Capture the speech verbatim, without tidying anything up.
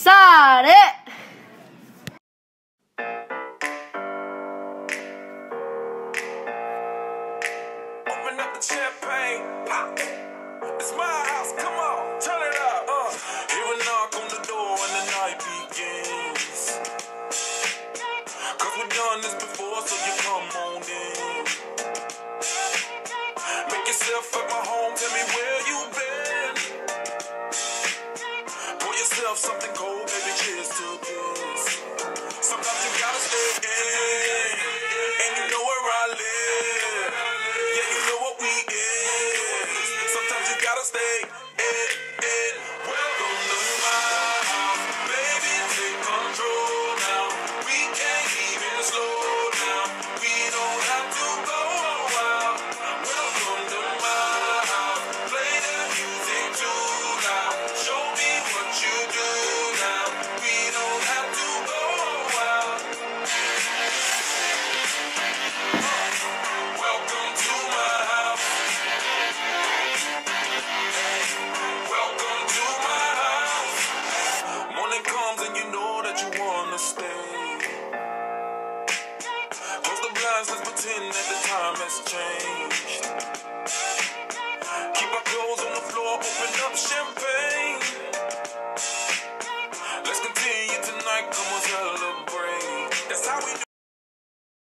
empezar, ¿eh? Open up the champagne, pop. It's my house, come on, turn it up. Uh, hear a knock on the door and the night begins. Cause we've done this before, so you come on in. Make yourself at my home, tell me where you've been. Pour yourself something cold, baby, cheers to this. Sometimes you gotta stay in, and you know where I live. Yeah, you know what we is. Sometimes you gotta stay in, in. Welcome to my house, baby, take control now. We can't even slow down. We don't have to go out. Welcome to my house, play that music too loud. Show me what you do now. We don't have to go out. Welcome to my house. Welcome to my house. Morning comes and you know that you wanna stay. Close the blinds, let's pretend that the time has changed. Keep our clothes on the floor, open up champagne.